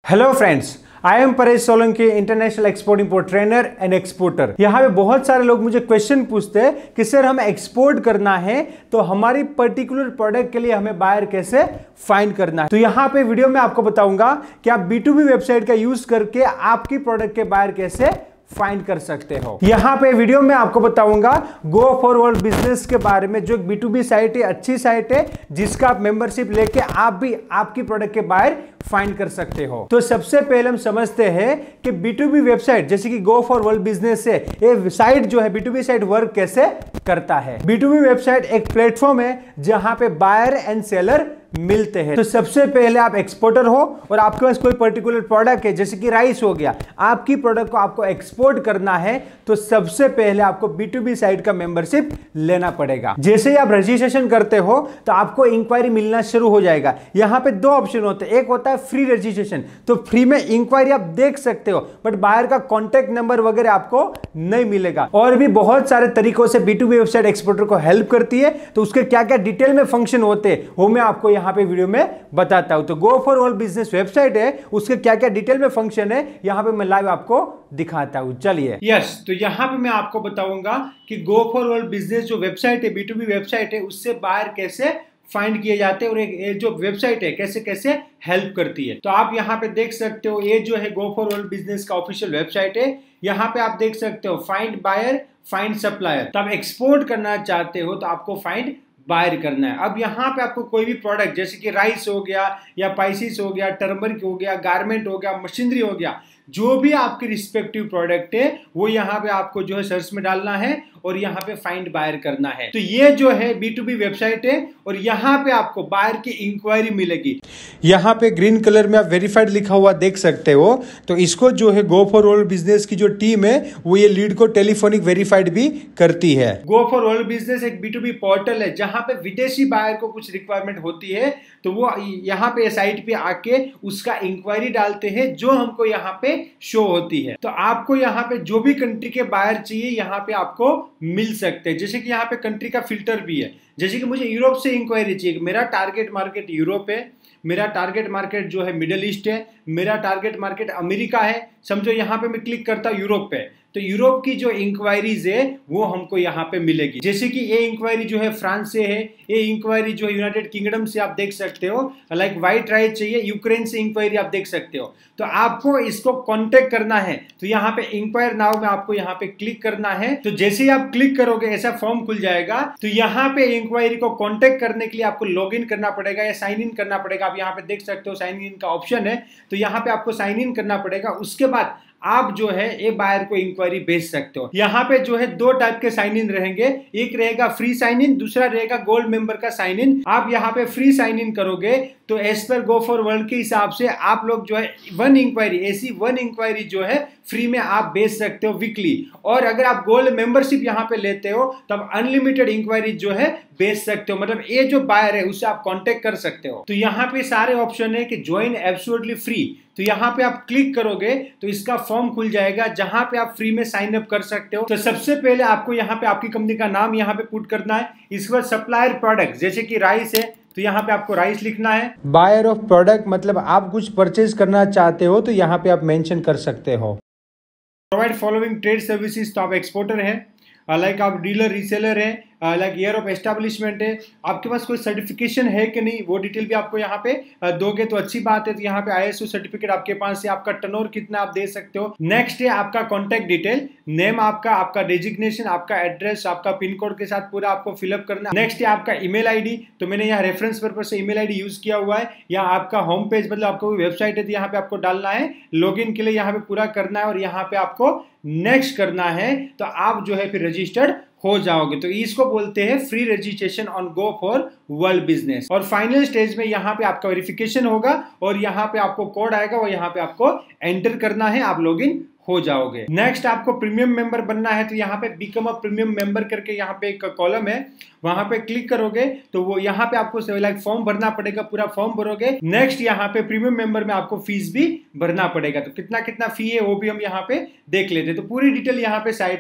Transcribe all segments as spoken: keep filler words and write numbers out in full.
Hello friends, I am Paresh Solanki, international export import trainer and exporter. यहाँ पे बहुत सारे लोग मुझे क्वेश्चन पूछते हैं कि सर हमें एक्सपोर्ट करना है तो हमारी पर्टिकुलर प्रोडक्ट के लिए हमें बायर कैसे फाइंड करना है। तो यहाँ पे वीडियो में आपको बताऊंगा कि आप बी टू बी वेबसाइट का यूज करके आपकी प्रोडक्ट के बायर कैसे फाइंड कर सकते हो। यहाँ पे वीडियो में आपको बताऊंगा गो फॉर वर्ल्ड बिजनेस के बारे में, जो एक बी टू बी साइट है, अच्छी साइट है, जिसका आप मेंबरशिप लेके आप भी आपकी प्रोडक्ट के बायर फाइंड कर सकते हो। तो सबसे पहले हम समझते हैं कि बी टू बी वेबसाइट जैसे कि गो फॉर वर्ल्ड बिजनेस है, ये साइट जो है B to B site work कैसे करता है। बी टू बी वेबसाइट एक प्लेटफॉर्म है जहां पे बायर एंड सेलर मिलते हैं। तो सबसे पहले आप एक्सपोर्टर हो और आपके पास कोई पर्टिकुलर प्रोडक्ट है, जैसे कि राइस हो गया, आपकी प्रोडक्ट को आपको एक्सपोर्ट करना है तो सबसे पहले आपको बी टू बी साइट का मेंबरशिप लेना पड़ेगा। जैसे ही आप रजिस्ट्रेशन करते हो तो आपको इंक्वायरी मिलना शुरू हो जाएगा। यहां पे दो ऑप्शन होते हैं, एक होता है फ्री रजिस्ट्रेशन, तो फ्री में इंक्वायरी आप देख सकते हो, बट बायर का कॉन्टैक्ट नंबर वगैरह आपको नहीं मिलेगा। और भी बहुत सारे तरीकों से B to B website exporter को हेल्प करती है, तो उसके क्या क्या डिटेल में फंक्शन होते हैं वो मैं आपको यहां पे वीडियो में बताता हूं। तो go for world business website है, उसके क्या क्या डिटेल में फंक्शन है यहां पे मैं लाइव आपको दिखाता हूं। चलिए यस, तो यहां पे मैं आपको बताऊंगा कि गो फॉर वर्ल्ड बिजनेस जो वेबसाइट है, बी टू बी वेबसाइट है, उससे बायर कैसे फाइंड किए जाते हैं और एक जो वेबसाइट है कैसे कैसे हेल्प करती है। तो आप यहाँ पे देख सकते हो, ये जो है गो फॉर वर्ल्ड बिजनेस का ऑफिशियल वेबसाइट है। यहाँ पे आप देख सकते हो फाइंड बायर, फाइंड सप्लायर। तो आप एक्सपोर्ट करना चाहते हो तो आपको फाइंड बायर करना है। अब यहाँ पे आपको कोई भी प्रोडक्ट जैसे कि राइस हो गया या पाइसिस हो गया, टर्मरिक हो गया, गारमेंट हो गया, मशीनरी हो गया, जो भी आपकी रिस्पेक्टिव प्रोडक्ट है वो यहाँ पे आपको जो है सर्च में डालना है और यहाँ पे फाइंड बायर करना है। तो ये जो है बी टू बी वेबसाइट है और यहाँ पे आपको बायर की इंक्वायरी मिलेगी। यहाँ पे ग्रीन कलर में आप वेरीफाइड लिखा हुआ देख सकते हो। तो इसको जो है गो फॉर वर्ल्ड बिजनेस की जो टीम है वो ये लीड को टेलीफोनिक वेरीफाइड भी करती है। गो फॉर वर्ल्ड बिजनेस एक बी टू बी पोर्टल है जहां पे विदेशी बायर को कुछ रिक्वायरमेंट होती है तो वो यहाँ पे साइट पे आके उसका इंक्वायरी डालते हैं जो हमको यहाँ पे शो होती है। तो आपको यहाँ पे जो भी कंट्री के बायर चाहिए यहाँ पे आपको मिल सकते हैं। जैसे कि यहाँ पे कंट्री का फिल्टर भी है, जैसे कि मुझे यूरोप से इंक्वायरी चाहिए, मेरा टारगेट मार्केट यूरोप है, मेरा टारगेट मार्केट जो है मिडिल ईस्ट है, मेरा टारगेट मार्केट अमेरिका है, समझो यहाँ पे मैं क्लिक करता हूँ यूरोप पे, तो यूरोप की जो इंक्वायरीज है वो हमको यहाँ पे मिलेगी। जैसे कि ये इंक्वायरी जो है फ्रांस से है, ये इंक्वायरी जो है यूनाइटेड किंगडम से आप देख सकते हो, लाइक व्हाइट राइस चाहिए, यूक्रेन से इंक्वायरी आप देख सकते हो। तो आपको इसको कांटेक्ट करना है तो यहाँ पे इंक्वायर नाउ में आपको यहाँ पे क्लिक करना है। तो जैसे ही आप क्लिक करोगे ऐसा फॉर्म खुल जाएगा। तो यहाँ पे इंक्वायरी को कांटेक्ट करने के लिए आपको लॉग इन करना पड़ेगा या साइन इन करना पड़ेगा। आप यहाँ पे देख सकते हो साइन इन का ऑप्शन है, तो यहाँ पे आपको साइन इन करना पड़ेगा। उसके बाद आप जो है ये बायर को इंक्वायरी भेज सकते हो। यहाँ पे जो है दो टाइप के साइन इन रहेंगे, एक रहेगा फ्री साइन इन, दूसरा रहेगा गोल्ड मेंबर का साइन इन। आप यहाँ पे फ्री साइन इन करोगे तो as per go for world के हिसाब से आप लोग जो है वन इंक्वायरी, ऐसी वन इंक्वायरी जो है फ्री में आप भेज सकते हो वीकली। और अगर आप गोल्ड मेंबरशिप यहाँ पे लेते हो तब अनलिमिटेड इंक्वायरी जो है भेज सकते हो, मतलब ये जो बायर है उससे आप कांटेक्ट कर सकते हो। तो यहाँ पे सारे ऑप्शन है कि ज्वाइन एब्सोल्युटली फ्री, तो यहाँ पे आप क्लिक करोगे तो इसका फॉर्म खुल जाएगा जहां पे आप फ्री में साइन अप कर सकते हो। तो सबसे पहले आपको यहाँ पे आपकी कंपनी का नाम यहाँ पे पुट करना है। इसके बाद सप्लायर प्रोडक्ट, जैसे कि राइस है तो यहाँ पे आपको राइस लिखना है। बायर ऑफ प्रोडक्ट मतलब आप कुछ परचेज करना चाहते हो तो यहाँ पे आप मेंशन कर सकते हो। प्रोवाइड फॉलोइंग ट्रेड सर्विसेज, तो आप एक्सपोर्टर है, लाइक आप डीलर रीसेलर है, लाइक ईयर ऑफ एस्टेब्लिशमेंट है, आपके पास कोई सर्टिफिकेशन है कि नहीं वो डिटेल भी आपको यहाँ पे दोगे तो अच्छी बात है। तो यहाँ पे आई एस ओ सर्टिफिकेट आपके पास है, आपका टर्नओवर कितना आप दे सकते हो। नेक्स्ट है आपका कॉन्टैक्ट डिटेल, नेम आपका, आपका डेजिग्नेशन, आपका एड्रेस, आपका पिन कोड के साथ पूरा आपको फिलअप करना। नेक्स्ट है आपका ईमेल आईडी, तो मैंने यहाँ रेफरेंस पर्पज से ईमेल आईडी यूज किया हुआ है। या आपका होम पेज मतलब आपको वेबसाइट है तो यहाँ पे आपको डालना है, लॉग इन के लिए यहाँ पे पूरा करना है और यहाँ पे आपको नेक्स्ट करना है, तो आप जो है फिर रजिस्टर्ड हो जाओगे। तो इसको बोलते हैं free registration on go for world business. और फाइनल स्टेज में यहाँ पे आपका वेरिफिकेशन होगा और यहाँ पे आपको कोड आएगा, वो यहाँ पे आपको एंटर करना है, आप लॉगिन हो जाओगे। नेक्स्ट आपको प्रीमियम मेंबर बनना है तो यहाँ पे बिकम अ प्रीमियम मेंबर करके यहाँ पे एक कॉलम है, वहां पे क्लिक करोगे तो वो यहाँ पे आपको लाइक फॉर्म भरना पड़ेगा, पूरा फॉर्म भरोगे। नेक्स्ट यहाँ पे प्रीमियम मेंबर में आपको फीस भी भरना पड़ेगा, तो कितना कितना फी है वो भी हम यहाँ पे देख लेते हैं। तो पूरी डिटेल यहाँ पे साइट पे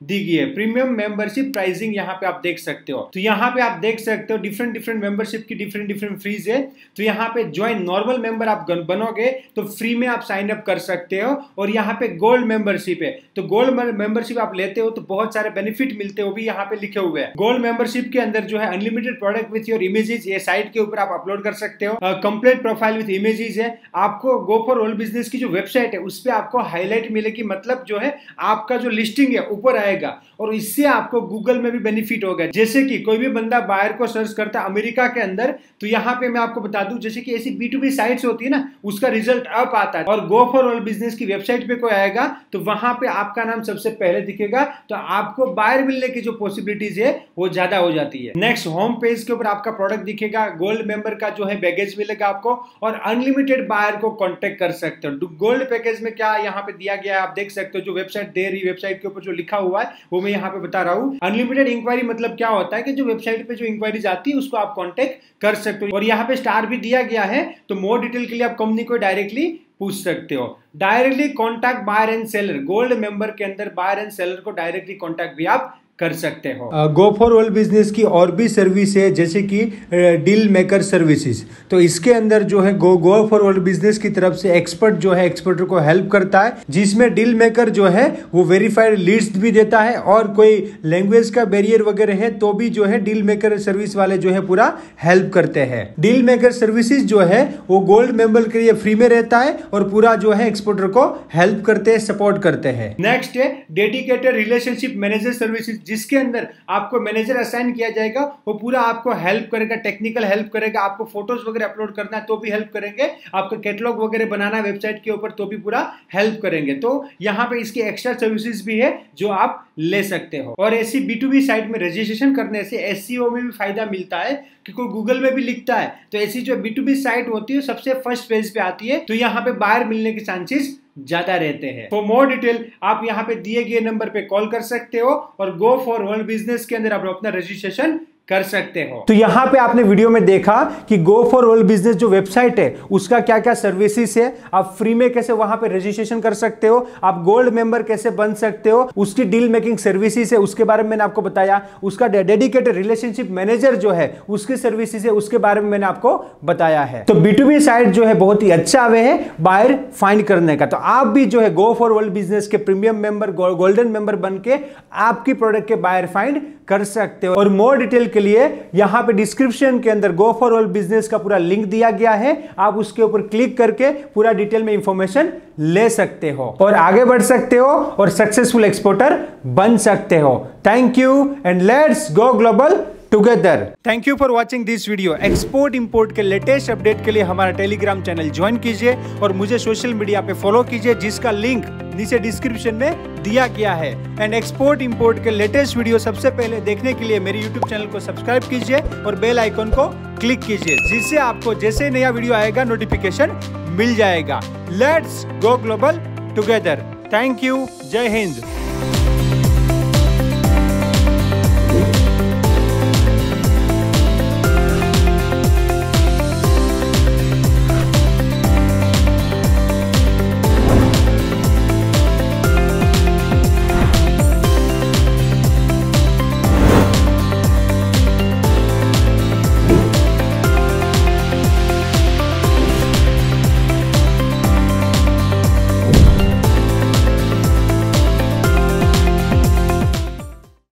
दी गई है। प्रीमियम मेंबरशिप प्राइसिंग यहाँ पे आप देख सकते हो। तो यहाँ पे आप देख सकते हो डिफरेंट डिफरेंट मेंबरशिप की डिफरेंट डिफरेंट फीस है। तो यहाँ पे ज्वाइन नॉर्मल मेंबर आप बनोगे तो फ्री में आप साइन अप कर सकते हो, और यहाँ पे गोल्ड मेंबरशिप है। तो गोल्ड मेंबरशिप आप लेते हो तो बहुत सारे बेनिफिट मिलते हो भी यहाँ पे लिखे हुए हैं। गोल्ड मेंबरशिप के अंदर जो है unlimited product with your images, ये साइट के ऊपर आप अपलोड कर सकते हो। कंप्लीट प्रोफाइल विथ इमेजेस है। आपको गो फॉर ऑल बिजनेस की जो वेबसाइट है उस पर आपको हाईलाइट मिलेगी, मतलब जो है आपका जो लिस्टिंग है ऊपर आएगा, और इससे आपको गूगल में भी बेनिफिट होगा। जैसे कि कोई भी बंदा बायर को सर्च करता है अमेरिका के अंदर, तो यहाँ पे मैं आपको बता दूं जैसे कि ऐसी बी टू बी साइट्स होती है ना, उसका रिजल्ट अप आता है, और गो फॉर ऑल बिजनेस की वेबसाइट पे कोई आएगा तो वहां पे आपका नाम सबसे पहले दिखेगा, तो आपको बायर मिलने की जो पॉसिबिलिटीज है वो ज्यादा हो जाती है। नेक्स्ट, होम पेज के ऊपर आपका प्रोडक्ट दिखेगा, गोल्ड मेंबर का जो है बैगेज मिलेगा आपको, और अनलिमिटेड बायर को कॉन्टेक्ट कर सकते हो। गोल्ड पैकेज में क्या यहाँ पे दिया गया है आप देख सकते हो। जो वेबसाइट दे रही वेबसाइट के ऊपर जो लिखा हुआ है वो मैं यहाँ पे बता रहा हूँ। अनलिमिटेड इंक्वायरी मतलब क्या होता है कि जो वेबसाइट पे जो इंक्वायरीज आती है उसको आप कांटेक्ट कर सकते हो, और यहाँ पे स्टार भी दिया गया है। तो मोर डिटेल के लिए आप कंपनी को डायरेक्टली पूछ सकते हो। Directly contact buyer and seller, gold member के अंदर बायर एंड सेलर को डायरेक्टली कॉन्टैक्ट भी आप कर सकते हो। गो फॉर ऑल बिजनेस की और भी सर्विस है जैसे कि डील मेकर सर्विसेज। तो इसके अंदर जो है go go for all business की तरफ से एक्सपर्ट जो है एक्सपर्टर को हेल्प करता है, जिसमें डील मेकर जो है वो वेरीफाइड लीड्स भी देता है, और कोई लैंग्वेज का बैरियर वगैरह है तो भी जो है डील मेकर सर्विस वाले जो है पूरा हेल्प करते हैं। डील मेकर सर्विसेज जो है वो गोल्ड मेंबर के लिए फ्री में रहता है, और पूरा जो है एक्सपर्टर को हेल्प करते हैं, सपोर्ट करते हैं। नेक्स्ट है डेडिकेटेड रिलेशनशिप मैनेजर सर्विसेज, जिसके अंदर आपको मैनेजर असाइन किया जाएगा, वो पूरा आपको हेल्प करेगा, टेक्निकल हेल्प करेगा। आपको फोटोज वगैरह अपलोड करना है तो भी हेल्प करेंगे, आपको कैटलॉग वगैरह बनाना है वेबसाइट के ऊपर तो भी पूरा हेल्प करेंगे। तो यहाँ पे इसकी एक्स्ट्रा सर्विसेज भी है जो आप ले सकते हो। और ऐसी बी टू बी साइट में रजिस्ट्रेशन करने से एसईओ में भी फायदा मिलता है, क्योंकि गूगल में भी लिखता है। तो ऐसी जो बी टू बी साइट होती है सबसे फर्स्ट पेज पे आती है, तो यहाँ पे बायर मिलने के चांसेस ज्यादा रहते हैं। फॉर मोर डिटेल आप यहाँ पे दिए गए नंबर पे कॉल कर सकते हो, और गो फॉर ऑल बिजनेस के अंदर आप अपना रजिस्ट्रेशन कर सकते हो। तो यहाँ पे आपने वीडियो में देखा कि गो फॉर ऑल बिजनेस जो वेबसाइट है उसका क्या क्या सर्विसेज है, आप फ्री में कैसे वहां पे रजिस्ट्रेशन कर सकते हो, आप गोल्ड मेंबर कैसे बन सकते हो, उसकी डील मेकिंग सर्विसेज है उसके बारे में मैंने आपको बताया, उसका डेडिकेटेड रिलेशनशिप मैनेजर जो है उसकी सर्विसेज है उसके बारे में मैंने आपको बताया है। तो बी टू बी साइट जो है बहुत ही अच्छा वे है बायर फाइंड करने का। तो आप भी जो है गो फॉर ऑल बिजनेस के प्रीमियम मेंबर, गोल्डन मेंबर बन के आपकी प्रोडक्ट के बायर फाइंड कर सकते हो। और मोर डिटेल के लिए यहां पे डिस्क्रिप्शन के अंदर गो फॉर ऑल बिजनेस का पूरा लिंक दिया गया है, आप उसके ऊपर क्लिक करके पूरा डिटेल में इंफॉर्मेशन ले सकते हो और आगे बढ़ सकते हो और सक्सेसफुल एक्सपोर्टर बन सकते हो। Thank you and let's go global together. Thank you for watching this video. Export import के लेटेस्ट अपडेट के लिए हमारा टेलीग्राम चैनल ज्वाइन कीजिए और मुझे सोशल मीडिया पे फॉलो कीजिए, जिसका लिंक नीचे डिस्क्रिप्शन में दिया गया है। एंड एक्सपोर्ट इंपोर्ट के लेटेस्ट वीडियो सबसे पहले देखने के लिए मेरे यूट्यूब चैनल को सब्सक्राइब कीजिए और बेल आइकन को क्लिक कीजिए, जिससे आपको जैसे नया वीडियो आएगा नोटिफिकेशन मिल जाएगा। Let's go global together. Thank you. जय हिंद।